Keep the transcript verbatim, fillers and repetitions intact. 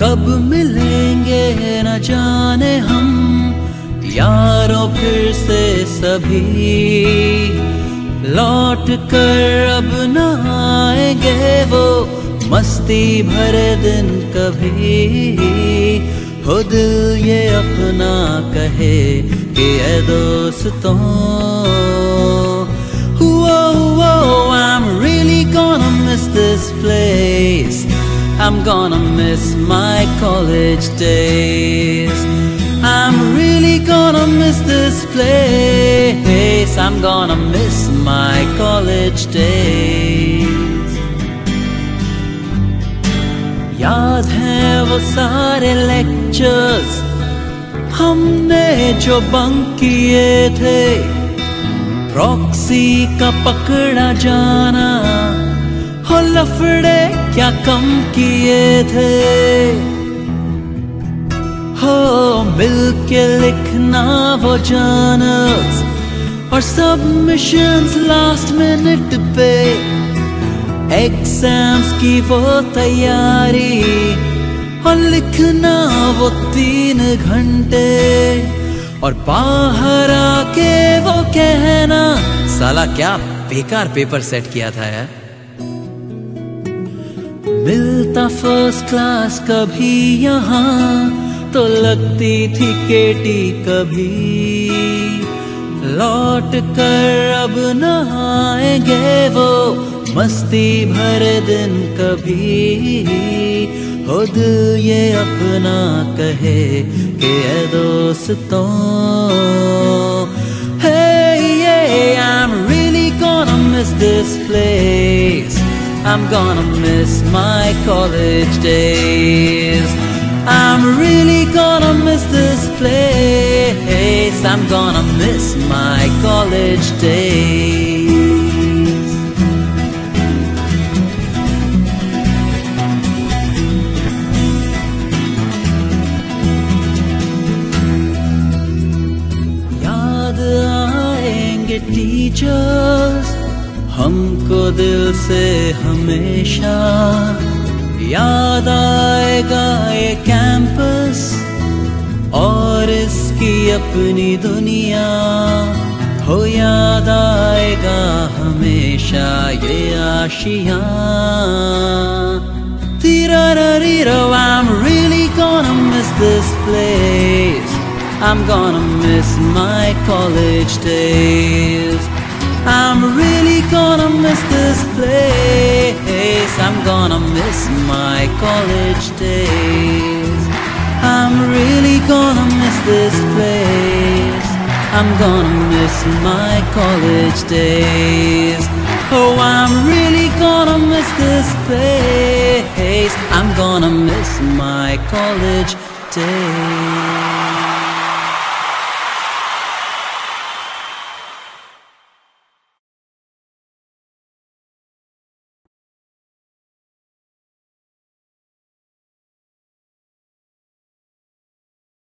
कब मिलेंगे न जाने हम यारों फिर से सभी, लौट कर अब न आएंगे वो मस्ती भरे दिन कभी। हो दिल ये अपना कहे कि ऐ दोस्तों, whoa, I'm really gonna miss this place. I'm gonna miss my college days. I'm really gonna miss this place. I'm gonna miss my college days. याद है वो सारे lectures हमने जो बंक किए थे, प्रॉक्सी का पकड़ा जाना, हो लफड़े क्या कम किए थे। हो मिलके लिखना वो जर्नल्स और सबमिशंस लास्ट मिनट पे, एग्जाम्स की वो तैयारी और लिखना वो तीन घंटे, और बाहर आके वो कहना साला क्या बेकार पेपर सेट किया था यार। मिलता फर्स्ट क्लास कभी यहाँ तो लगती थी केटी कभी, लौट कर अब न आएंगे वो मस्ती भरे दिन कभी। हो दिल ये अपना कहे कि ऐ दोस्तों, hey yeah, I'm really gonna miss this place. I'm gonna miss my college days. I'm really gonna miss this place. I'm gonna miss my college days. याद आएंगे टीचर्स हमको दिल से हमेशा, याद आएगा ये कैंपस और इसकी अपनी दुनिया, हो याद आएगा हमेशा ये आशियाँ। Tirarariro, I'm really gonna miss this place. I'm gonna miss my college days. I'm really gonna miss this place. I'm gonna miss my college days. I'm really gonna miss this place. I'm gonna miss my college days. Oh, I'm really gonna miss this place. I'm gonna miss my college days.